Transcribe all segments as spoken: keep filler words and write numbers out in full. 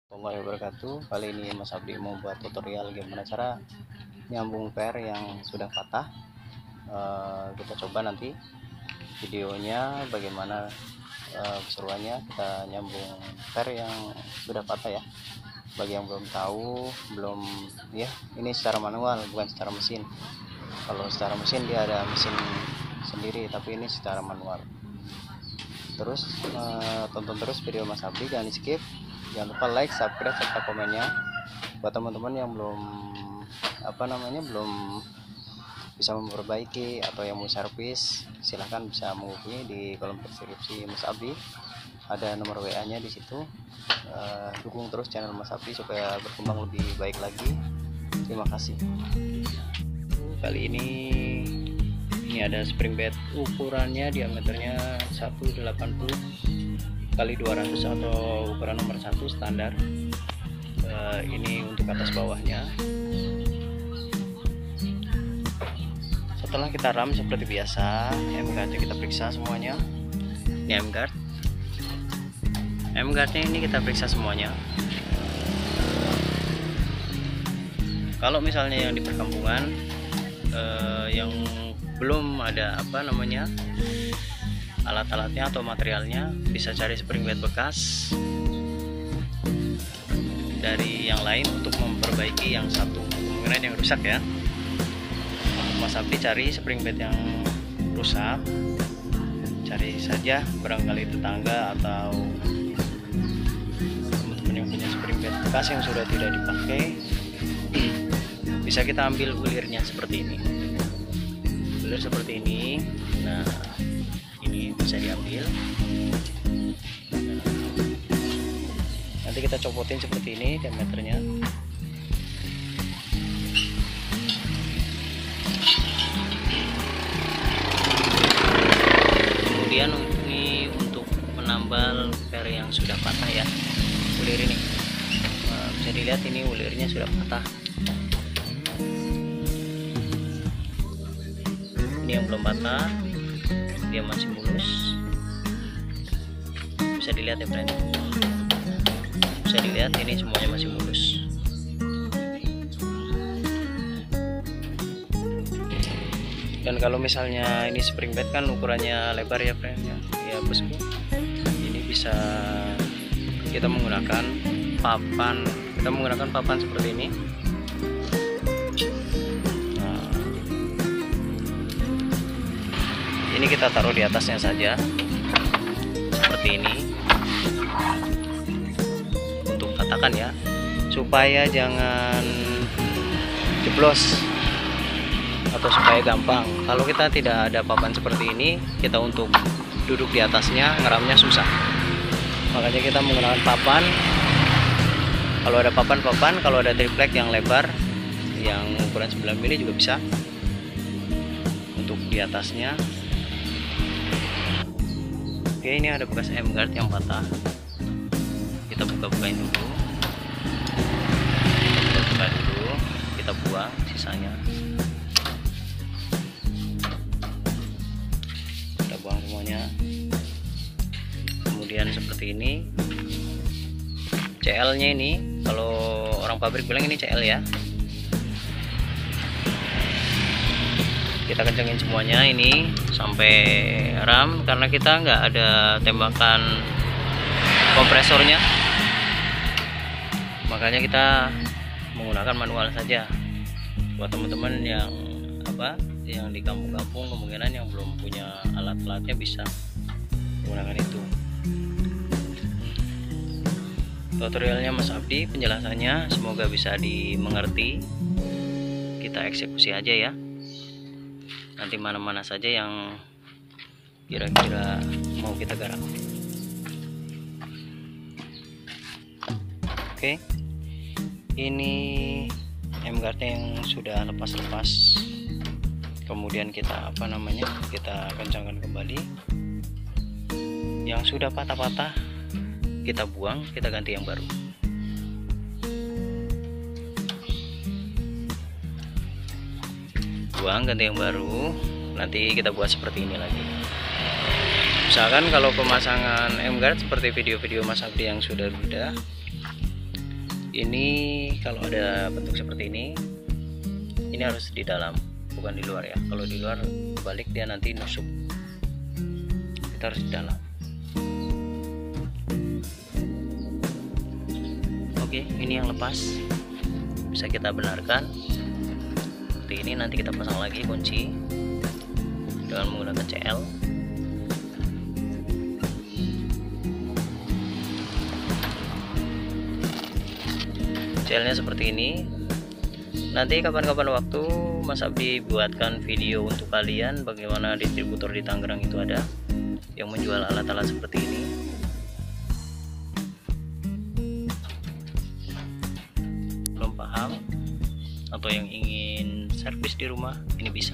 Warahmatullahi wabarakatuh. Kali ini Mas Abdi mau buat tutorial gimana cara nyambung per yang sudah patah. Uh, kita coba nanti videonya bagaimana uh, keseruannya kita nyambung per yang sudah patah ya. Bagi yang belum tahu, belum ya, ini secara manual bukan secara mesin. Kalau secara mesin dia ada mesin sendiri, tapi ini secara manual. Terus uh, tonton terus video Mas Abdi, jangan di skip. Jangan lupa like, subscribe, serta komennya. Buat teman-teman yang belum apa namanya belum bisa memperbaiki atau yang mau servis, silahkan bisa menghubungi di kolom deskripsi Mas Abdi. Ada nomor W A-nya di situ. Uh, dukung terus channel Mas Abdi supaya berkembang lebih baik lagi. Terima kasih. Kali ini ini ada spring bed, ukurannya diameternya seratus delapan puluh kali dua ratus atau ukuran nomor satu standar. Uh, ini untuk atas bawahnya. Setelah kita ram seperti biasa, M guard kita periksa semuanya. Ini M guard. M guardnya ini kita periksa semuanya. Kalau misalnya yang di perkampungan uh, yang belum ada apa namanya alat-alatnya atau materialnya, bisa cari spring bed bekas dari yang lain untuk memperbaiki yang satu kemungkinan yang rusak ya. Mas Abdi cari spring bed yang rusak, cari saja barangkali tetangga atau teman-teman yang punya spring bed bekas yang sudah tidak dipakai. Bisa kita ambil ulirnya seperti ini, ulir seperti ini. Nah, ini bisa diambil. Nah, nanti kita copotin seperti ini diameternya. Kemudian ini untuk menambal per yang sudah patah ya, ulir ini. Nah, bisa dilihat ini ulirnya sudah patah. Ini yang belum patah, dia masih mulus. Bisa dilihat ya friend, bisa dilihat ini semuanya masih mulus. Dan kalau misalnya ini spring bed kan ukurannya lebar ya friend ya, ya bosku. Ini bisa kita menggunakan papan, kita menggunakan papan seperti ini. Ini kita taruh di atasnya saja seperti ini untuk katakan ya, supaya jangan jeblos atau supaya gampang. Kalau kita tidak ada papan seperti ini, kita untuk duduk di atasnya ngeramnya susah. Makanya kita menggunakan papan. Kalau ada papan-papan, kalau ada triplek yang lebar yang ukuran sembilan mili juga bisa untuk di atasnya. Oke, ini ada bekas M guard yang patah. Kita buka-bukain dulu. Kita buka dulu, kita buang sisanya. Kita buang semuanya. Kemudian seperti ini. C L-nya ini, kalau orang pabrik bilang ini C L ya. Kita kencengin semuanya ini sampai ram, karena kita nggak ada tembakan kompresornya, makanya kita menggunakan manual saja. Buat teman-teman yang apa yang di kampung-kampung kemungkinan yang belum punya alat-alatnya bisa menggunakan itu. Tutorialnya Mas Abdi, penjelasannya semoga bisa dimengerti. Kita eksekusi aja ya, nanti mana-mana saja yang kira-kira mau kita garap. Oke, ini M guardnya yang sudah lepas-lepas, kemudian kita apa namanya kita kencangkan kembali. Yang sudah patah-patah kita buang, kita ganti yang baru. Buang, ganti yang baru. Nanti kita buat seperti ini lagi. Misalkan kalau pemasangan M guard seperti video-video Mas Abdi yang sudah sudah ini kalau ada bentuk seperti ini, ini harus di dalam, bukan di luar ya. Kalau di luar balik dia nanti nusuk, kita harus di dalam. Oke, ini yang lepas bisa kita benarkan seperti ini. Nanti kita pasang lagi kunci dengan menggunakan C L. C L nya seperti ini. Nanti kapan-kapan waktu Mas Abdi buatkan video untuk kalian bagaimana distributor di Tangerang itu ada yang menjual alat-alat seperti ini. Belum paham atau yang ingin servis di rumah, ini bisa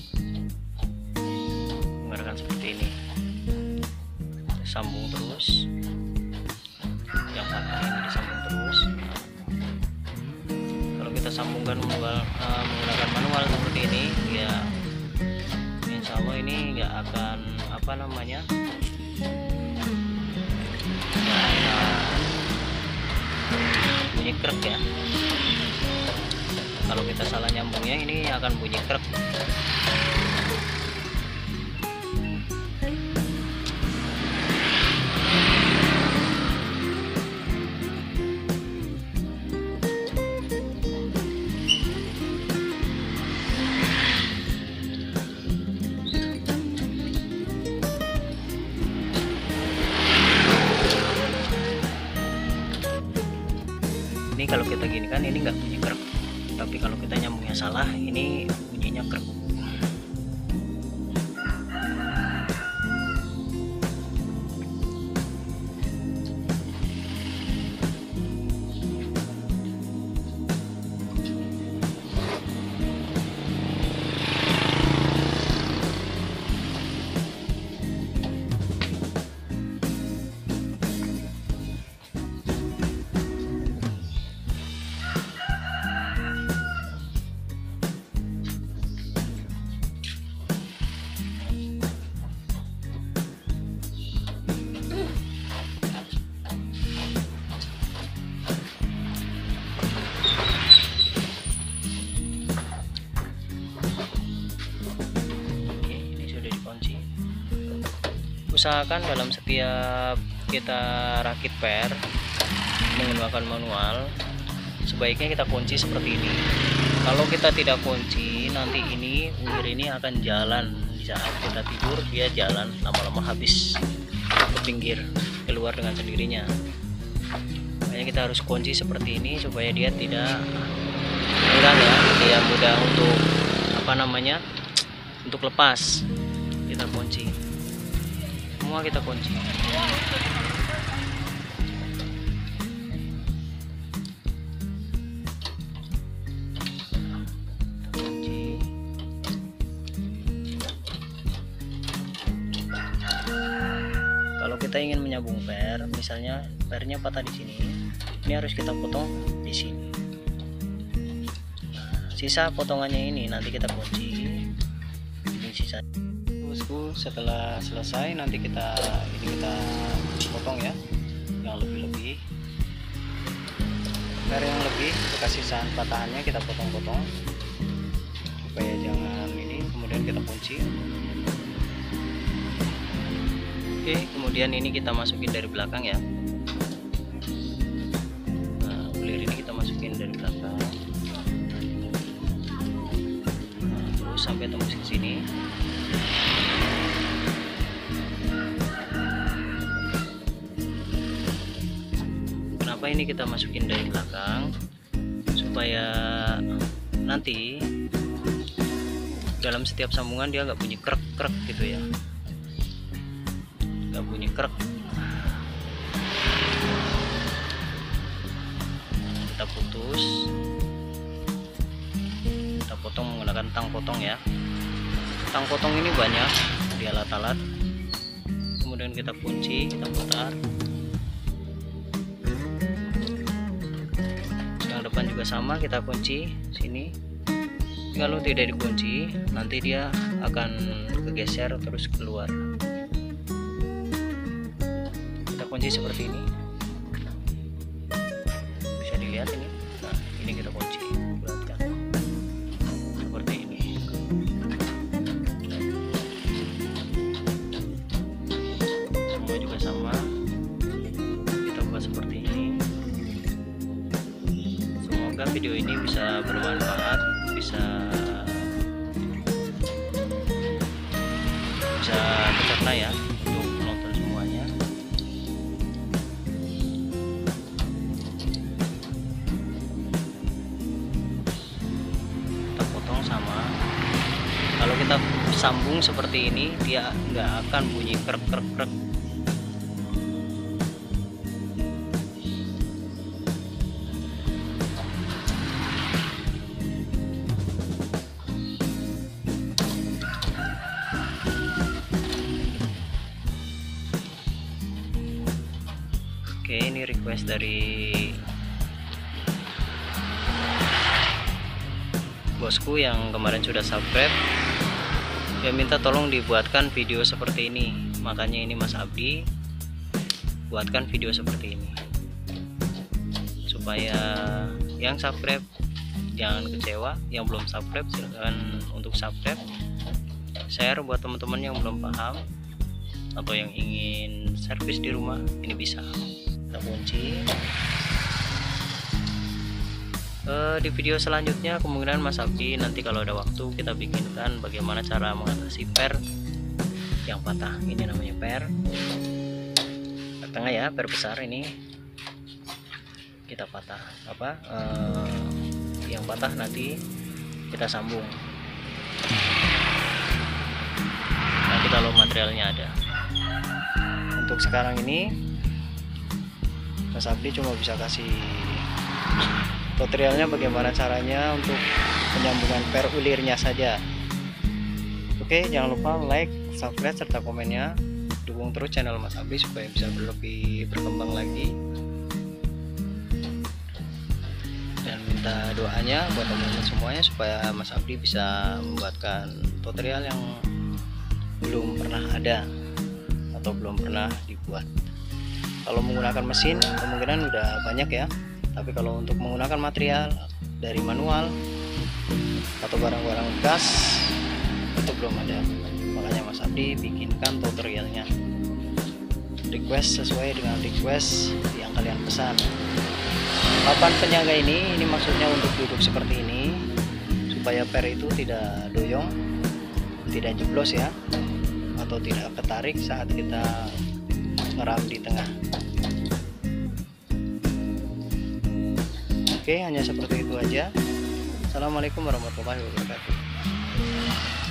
menggunakan seperti ini. Sambung terus, yang patah ini disambung terus. Kalau kita sambungkan menggunakan manual seperti ini, ya insya Allah ini nggak akan apa namanya nggak akan bunyi krek ya. Kalau kita salah nyambungnya, ini akan bunyi krek. Ini kalau kita gini kan ini nggak bunyi krek, tapi kalau kita nyambungnya salah, ini bunyinya krek. Usahakan dalam setiap kita rakit per menggunakan manual, sebaiknya kita kunci seperti ini. Kalau kita tidak kunci, nanti ini ulir ini akan jalan. Di saat kita tidur, dia jalan, lama-lama habis ke pinggir, keluar dengan sendirinya. Makanya kita harus kunci seperti ini supaya dia tidak mudah ya, dia mudah untuk apa namanya untuk lepas. Kita kunci, semua kita kunci. Kunci. Kalau kita ingin menyambung per, misalnya pernya patah di sini, ini harus kita potong di sini. Nah, sisa potongannya ini nanti kita kunci. Ini sisa. Bosku, setelah selesai nanti kita ini kita potong ya, yang lebih-lebih, per yang lebih bekas sisaan patahannya kita potong-potong supaya jangan ini, kemudian kita kunci. Oke, kemudian ini kita masukin dari belakang ya. Nah, ulir ini kita masukin dari belakang, nah, terus sampai tembus ke sini. Kenapa ini kita masukin dari belakang? Supaya nanti dalam setiap sambungan dia nggak bunyi krek-krek gitu ya, nggak bunyi krek. Kita putus, kita potong menggunakan tang potong ya. Tang potong ini banyak di alat-alat. Kemudian kita kunci, kita putar. Depan juga sama, kita kunci sini. Kalau tidak dikunci, nanti dia akan kegeser terus keluar. Kita kunci seperti ini, bisa dilihat. lihat ini. Nah, ini kita kunci, bulatkan seperti ini. Semua juga sama, kita buat seperti ini. Semoga video ini bisa bermanfaat, bisa bisa tercerna ya untuk penonton semuanya. Kita potong sama, kalau kita sambung seperti ini dia nggak akan bunyi krek krek krek. Oke, ini request dari bosku yang kemarin sudah subscribe. Dia minta tolong dibuatkan video seperti ini. Makanya ini Mas Abdi buatkan video seperti ini. Supaya yang subscribe jangan kecewa, yang belum subscribe silahkan untuk subscribe. Share buat teman-teman yang belum paham atau yang ingin servis di rumah, ini bisa. Kita kunci. Uh, di video selanjutnya kemungkinan Mas Abdi nanti kalau ada waktu kita bikinkan bagaimana cara mengatasi per yang patah. Ini namanya per per tengah ya, per besar ini kita patah apa uh, yang patah nanti kita sambung. Nanti kalau materialnya ada. Untuk sekarang ini Mas Abdi cuma bisa kasih tutorialnya bagaimana caranya untuk penyambungan per ulirnya saja. Oke, jangan lupa like, subscribe, serta komennya. Dukung terus channel Mas Abdi supaya bisa lebih berkembang lagi. Dan minta doanya buat teman-teman semuanya supaya Mas Abdi bisa membuatkan tutorial yang belum pernah ada atau belum pernah dibuat. Kalau menggunakan mesin kemungkinan udah banyak ya, tapi kalau untuk menggunakan material dari manual atau barang-barang bekas itu belum ada. Makanya Mas Abdi bikinkan tutorialnya. Request sesuai dengan request yang kalian pesan. Papan penyangga ini ini maksudnya untuk duduk seperti ini supaya per itu tidak doyong, tidak jeblos ya, atau tidak ketarik saat kita ngeram di tengah. Oke, hanya seperti itu aja. Assalamualaikum warahmatullahi wabarakatuh.